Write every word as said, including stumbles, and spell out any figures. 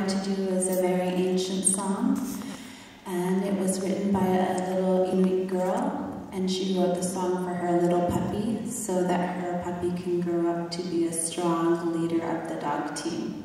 going to do is a very ancient song, and it was written by a little Inuit girl, and she wrote the song for her little puppy so that her puppy can grow up to be a strong leader of the dog team.